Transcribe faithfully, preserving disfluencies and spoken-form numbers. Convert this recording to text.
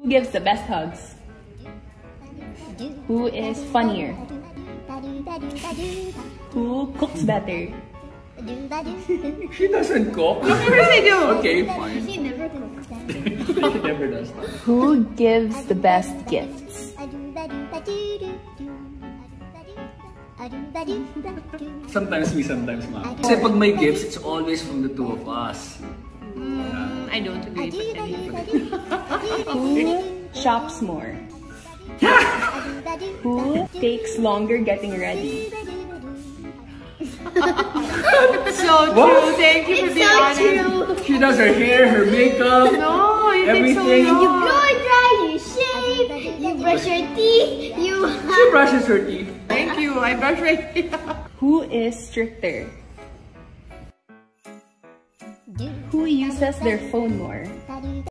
gives the best hugs? Who is funnier? Who cooks better? She doesn't cook. Of course I do. Okay, fine. She never cooks. She never does that. Who gives the best gifts? Sometimes me, sometimes mom. Kasi pag may gifts, it's always from the two of us. Mm, I don't agree with anything. Who shops more? Who takes longer getting ready? So What? true. Thank you for being honest. She does her hair, her makeup, No, you everything. take so long. You blow dry, you shave, you brush your teeth, you... She brushes her teeth. Thank you. I brush right here. Who is stricter? Who uses their phone more?